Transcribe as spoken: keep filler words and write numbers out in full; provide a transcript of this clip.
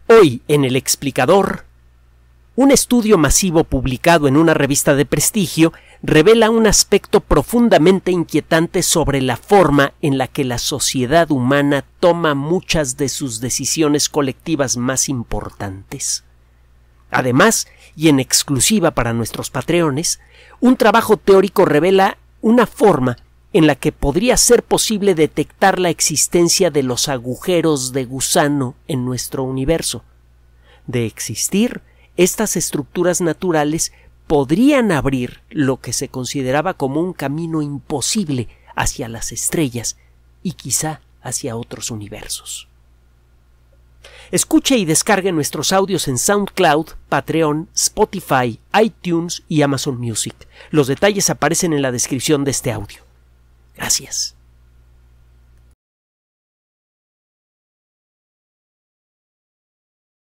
Hoy en El Explicador, un estudio masivo publicado en una revista de prestigio revela un aspecto profundamente inquietante sobre la forma en la que la sociedad humana toma muchas de sus decisiones colectivas más importantes. Además, y en exclusiva para nuestros patreones, un trabajo teórico revela una forma en la que podría ser posible detectar la existencia de los agujeros de gusano en nuestro universo. De existir, estas estructuras naturales podrían abrir lo que se consideraba como un camino imposible hacia las estrellas y quizá hacia otros universos. Escuche y descargue nuestros audios en SoundCloud, Patreon, Spotify, iTunes y Amazon Music. Los detalles aparecen en la descripción de este audio. Gracias.